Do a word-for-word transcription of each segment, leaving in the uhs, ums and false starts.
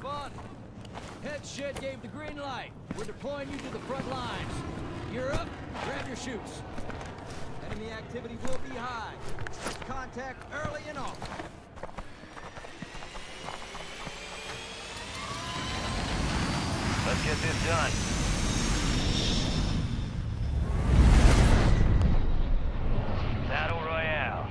fun. Head shed gave the green light. We're deploying you to the front lines. You're up. Grab your chutes. Enemy activity will be high. Contact early and often. Let's get this done. Battle Royale.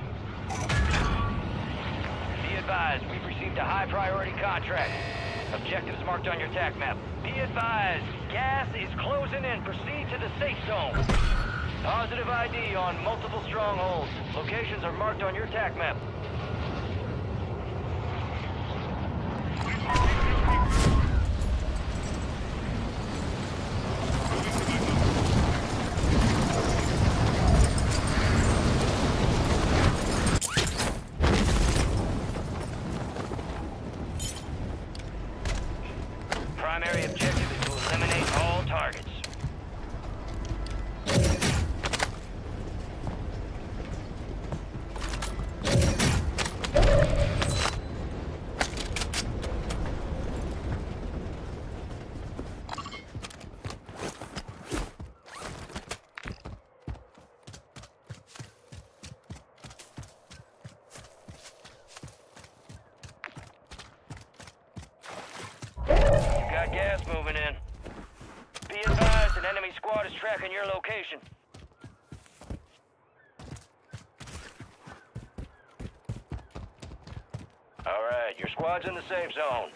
Be advised, we've received a high priority contract. Objectives marked on your tac map. Be advised, gas is closing in. Proceed to the safe zone. Positive I D on multiple strongholds. Locations are marked on your tac map. Primary objective is to eliminate all targets. Gas moving in. Be advised, an enemy squad is tracking your location. All right, your squad's in the safe zone.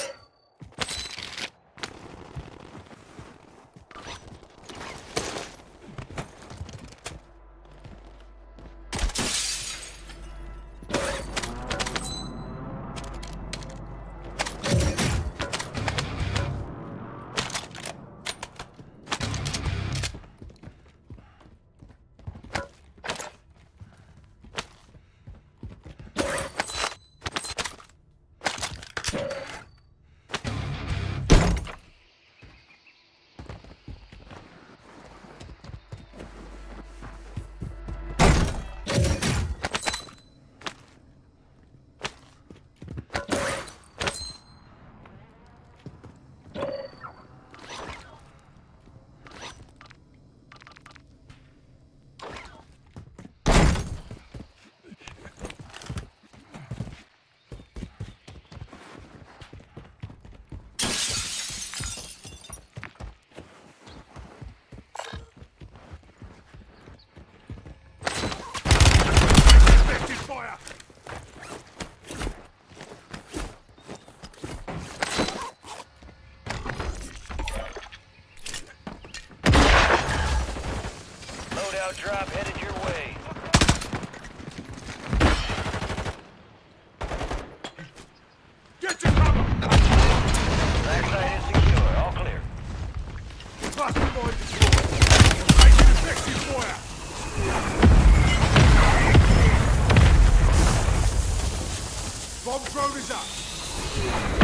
Drop headed your way. Get your cover! Backside is secure. All clear. Cluster point destroyed. Making effective fire! Bomb drone is up.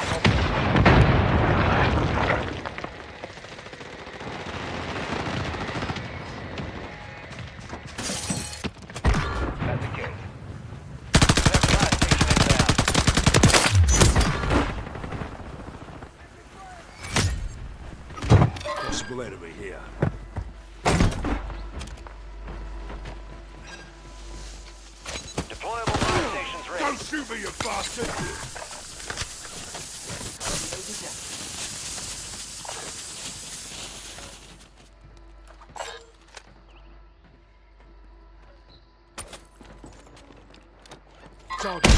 Enemy here. Deployable fire stations ready. Don't shoot me, you bastard! Target.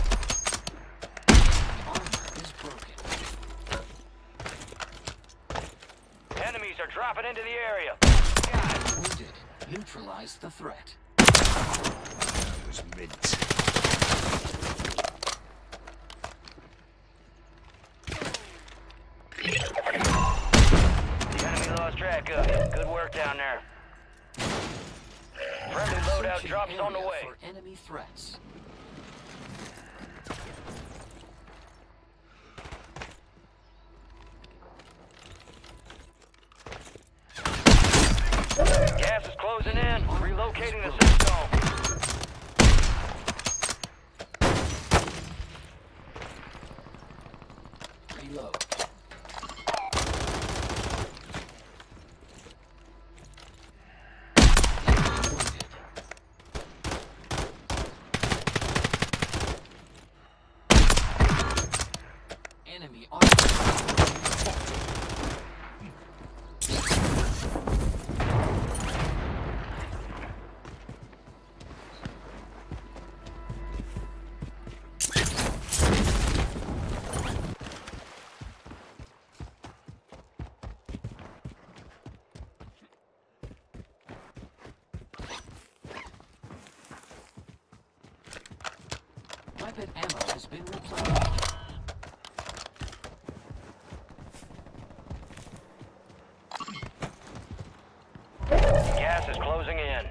Enemies are dropping into the area. God. Wounded. Neutralize the threat. That was mint. The enemy lost track of you. Good work down there. Friendly loadout drops on the way. For enemy threats. Gas is closing in. Relocating the safe zone. Weapon ammo has been replenished. Gas is closing in.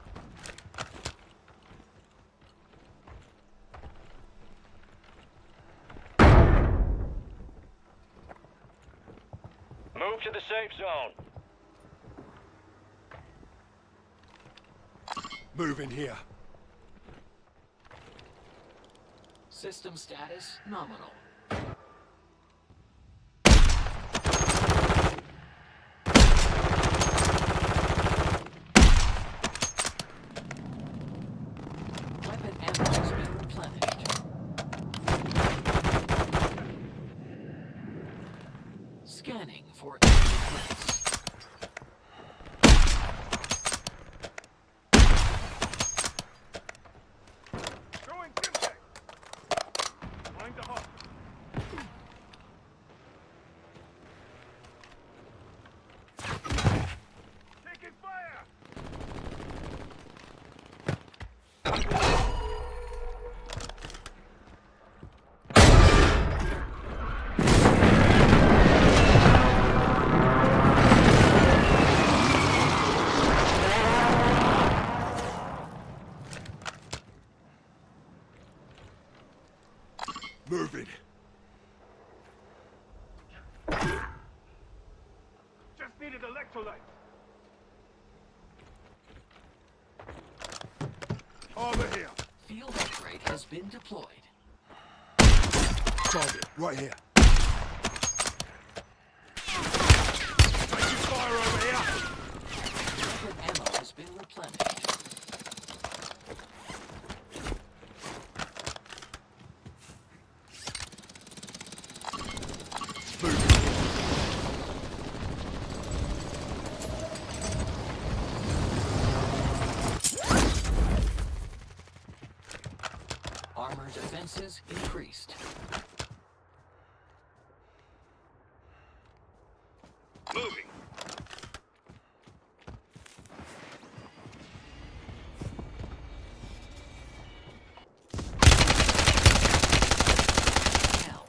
Move to the safe zone. Move in here. System status nominal. Weapon ammo has been replenished. Scanning for enemy threats. Throwing Kimsey. Flying to hot. Taking fire. Moving. Just needed electrolyte. Armor here. Field upgrade has been deployed. Target, right here. Taking fire over here. Weapon ammo has been replenished. Armor defenses increased. Moving. Hell.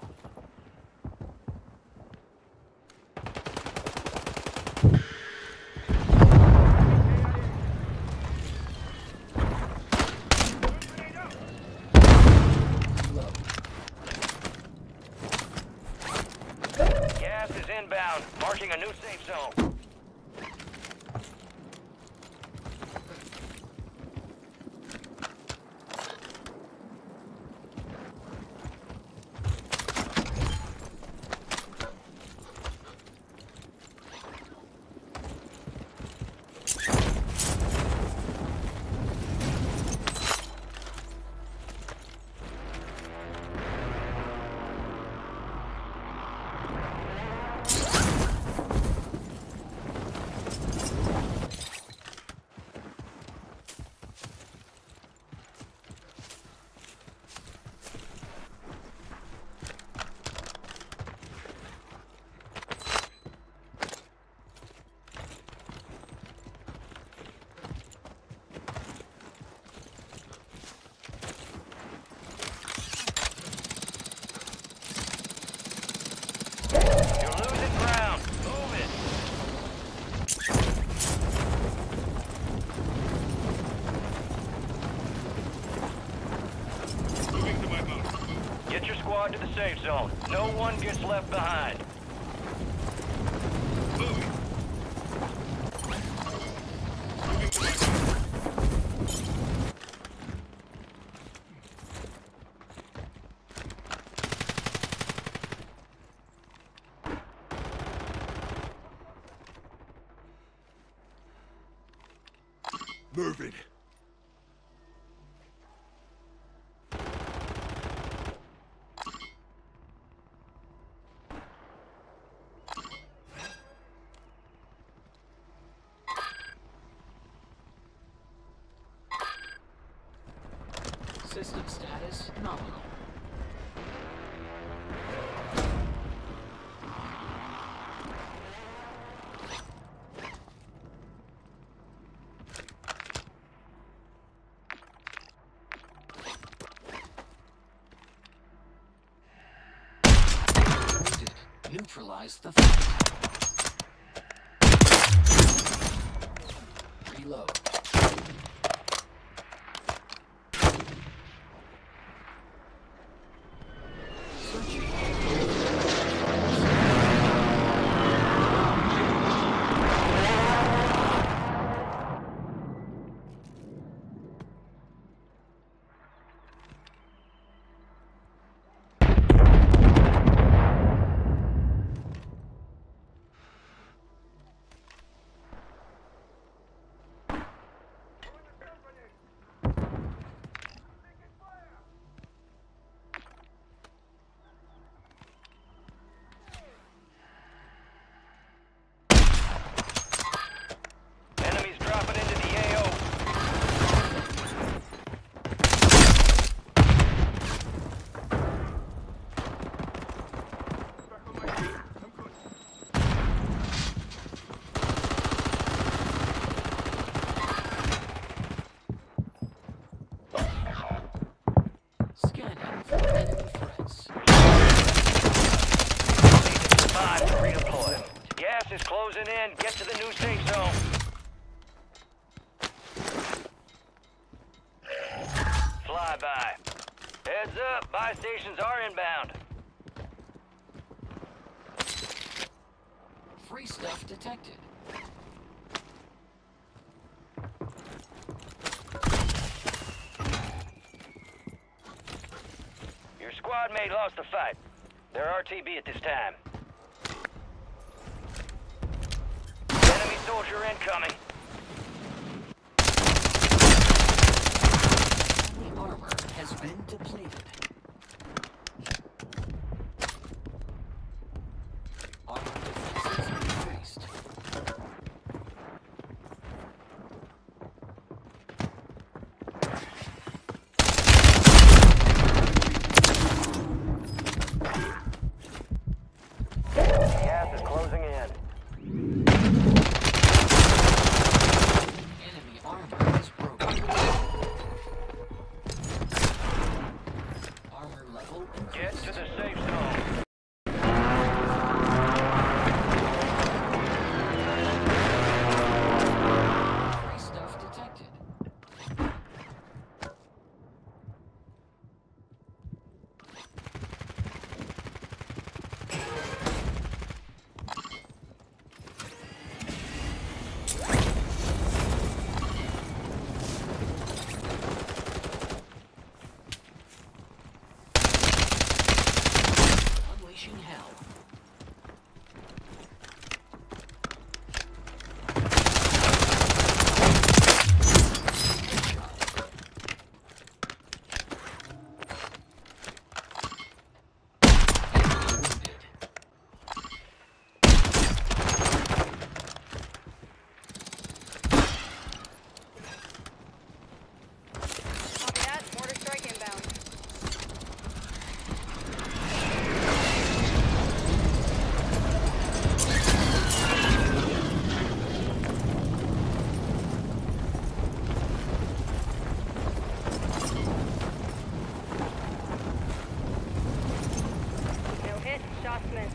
Gas is inbound, marking a new safe zone. You're losing ground. Move it. Moving to my mark. Get your squad to the safe zone. No one gets left behind. Moving. Moving to my mark. Moving. System status nominal. Neutralize the threat. Reload. Searching. Closing in. Get to the new safe zone. Flyby. Heads up. Buy stations are inbound. Free stuff detected. Your squad mate lost the fight. They're R T B at this time. Enemy soldier incoming. The armor has been depleted. Armor defenses increased. Gas is closing in. Enemy armor is broken. Armor level Get increased. to the safe zone. Free stuff detected. Unleashing hell. Wounded. Copy that. Mortar strike inbound. No hit. Shots missed.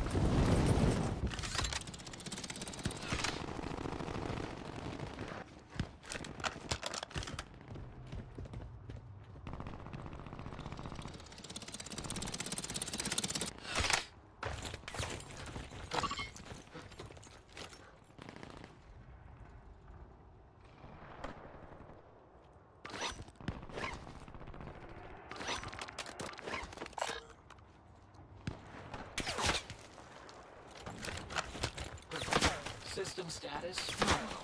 System status normal.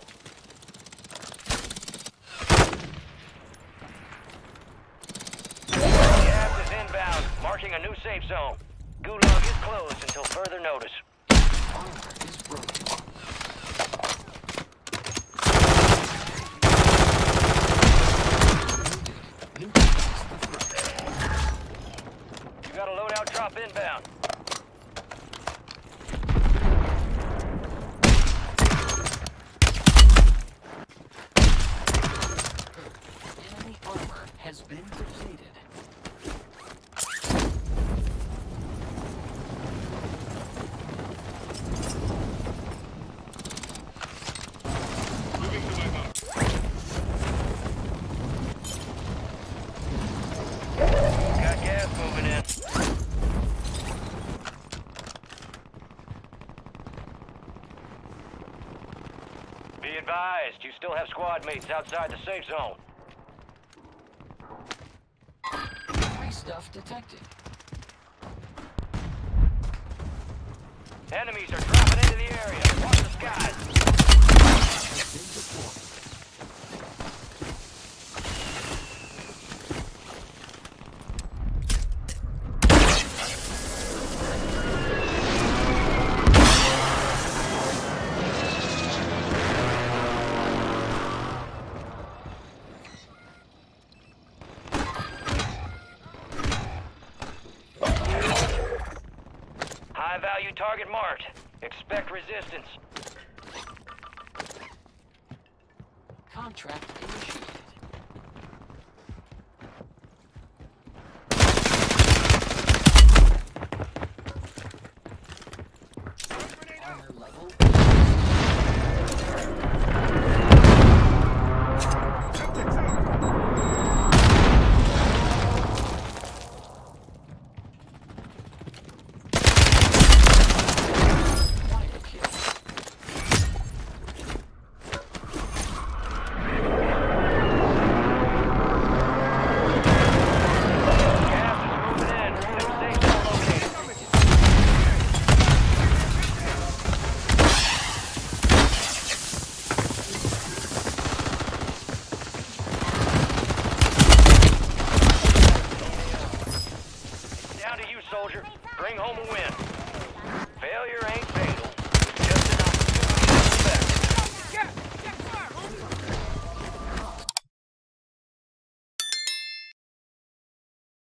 Gas is inbound. Marking a new safe zone. Gulag is closed until further notice. Armor is broken. Wounded. Neutralize the threat. You got a loadout drop inbound. Enemy armor has been depleted. advised, you still have squad mates outside the safe zone. Free stuff detected. Enemies are dropping into the area. Watch the skies. Been deployed. High-value target marked. Expect resistance. Contract initiated. Armor level. Quiet kill. Gas is moving in. New safe zone located. Down to you, soldier. Bring home a win.